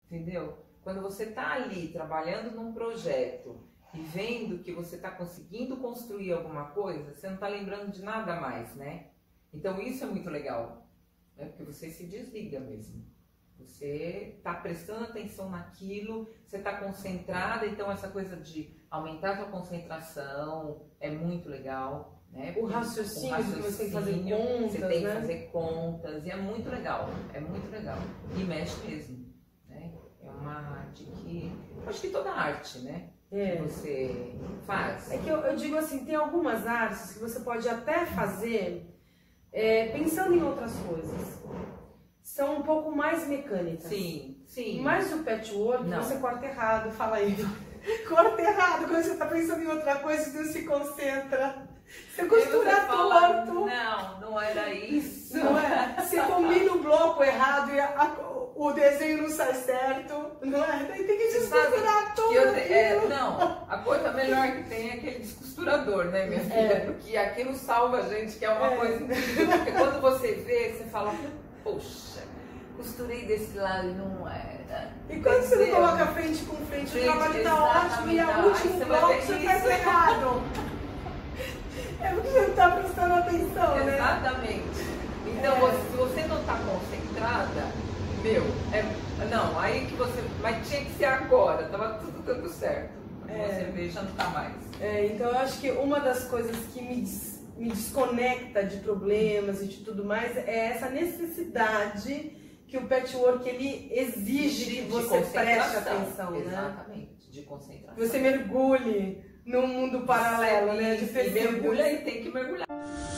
entendeu? Quando você está ali trabalhando num projeto e vendo que você está conseguindo construir alguma coisa, você não está lembrando de nada mais, né? Então isso é muito legal, né? Porque você se desliga mesmo. Você está prestando atenção naquilo, você está concentrada, então essa coisa de aumentar a sua concentração é muito legal, né? O raciocínio que você tem que fazer contas, você tem que né? fazer contas, e é muito legal, e mexe mesmo, né? É uma arte que, acho que toda arte, né? Que você faz. É que eu digo assim, tem algumas artes que você pode até fazer pensando em outras coisas. São um pouco mais mecânicas. Sim, sim. Mas o patchwork, não. você corta errado, fala aí. Corta errado, quando você está pensando em outra coisa, você não se concentra. Você costura torto. Não era isso. Não é? Você combina o bloco errado e o desenho não sai certo. Não é? Daí tem que descosturar tudo. Não, a coisa melhor que tem é aquele descosturador, né, minha filha? Porque aquilo salva a gente, que é uma coisa incrível. Porque quando você vê, você fala, poxa, costurei desse lado e não era. E quando você não coloca frente com frente, o trabalho tá ótimo e o último bloco você faz errado. É porque você não tá prestando atenção, né? Exatamente. Então, se você não tá concentrada, não, aí que você... Mas tinha que ser agora, tava tudo dando certo. Você vê, já não tá mais. Então eu acho que uma das coisas que me desconecta de problemas e de tudo mais é essa necessidade que o patchwork ele exige que você preste atenção, né? Exatamente, de concentração. Você mergulhe num mundo paralelo, né? De mergulha e tem que mergulhar.